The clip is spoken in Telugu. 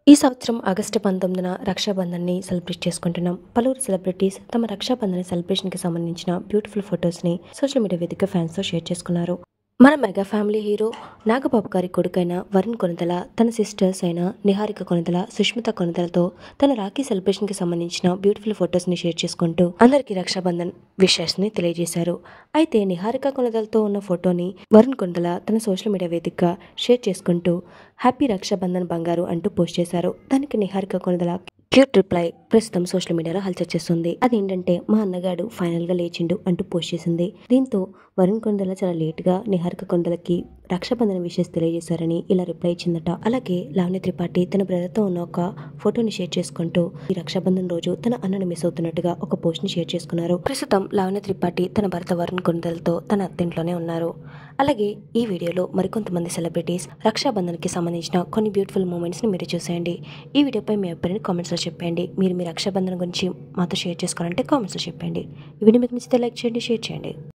ఈ సంవత్సరం ఆగస్టు 19న రక్షాబంధన్‌ని సెలబ్రేట్ చేసుకుంటున్నాం. పలువురు సెలబ్రిటీస్ తమ రక్షాబంధన్ సెలబ్రేషన్‌కి సంబంధించిన బ్యూటిఫుల్ ఫోటోస్‌ని సోషల్ మీడియా వేదికగా ఫ్యాన్స్‌తో షేర్ చేసుకున్నారు. మన మెగా ఫ్యామిలీ హీరో నాగబాబు గారి కొడుకైన వరుణ్ కొణిదెల, తన సిస్టర్స్ అయిన నిహారిక కొణిదెల, సుష్మిత కొణిదెలతో తన రాఖీ సెలబ్రేషన్‌కి సంబంధించిన బ్యూటిఫుల్ ఫోటోస్‌ని షేర్ చేసుకుంటూ అందరికీ రక్షాబంధన్ విషెస్‌ని తెలియజేశారు. అయితే నిహారిక కొణిదెలతో ఉన్న ఫోటోని వరుణ్ కొణిదెల తన సోషల్ మీడియా వేదికగా షేర్ చేసుకుంటూ హ్యాపీ రక్షాబంధన్ బంగారు అంటూ పోస్ట్ చేశారు. దానికి నిహారిక కొణిదెల క్యూట్ రిప్లై ప్రస్తుతం సోషల్ మీడియాలో హల్చల్ చేస్తుంది. అదేంటంటే మా అన్నగాడు ఫైనల్ గా లేచిండు అంటూ పోస్ట్ చేసింది. దీంతో వరుణ్ కొణిదెల చాలా లేట్ గా నిహారిక కొణిదెలకి రక్షాబంధన విషెస్ తెలియజేశారని ఇలా రిప్లై ఇచ్చిందట. అలాగే లావణ్య త్రిపాఠి తన బ్రదర్ తో ఉన్న ఒక ఫోటోని షేర్ చేసుకుంటూ ఈ రక్షాబంధన్ రోజు తన అన్నను మిస్ అవుతున్నట్టుగా ఒక పోస్ట్ ని షేర్ చేసుకున్నారు. ప్రస్తుతం లావణ్య త్రిపాఠి తన భర్త వరుణ్ కొణిదెలతో తన అత్తింట్లోనే ఉన్నారు. అలాగే ఈ వీడియోలో మరికొంతమంది సెలబ్రిటీస్ రక్షాబంధన్ కి సంబంధించిన కొన్ని బ్యూటిఫుల్ మూమెంట్స్ ని మీరు చూసేయండి. ఈ వీడియోపై మీ అభిప్రాయాన్ని కామెంట్స్ లో చెప్పండి. మీరు మీ రక్షాబంధన్ గురించి మాతో షేర్ చేసుకోవాలంటే కామెంట్స్ లో చెప్పండి. ఈ వీడియో మీకు నచ్చితే లైక్ చేయండి, షేర్ చేయండి.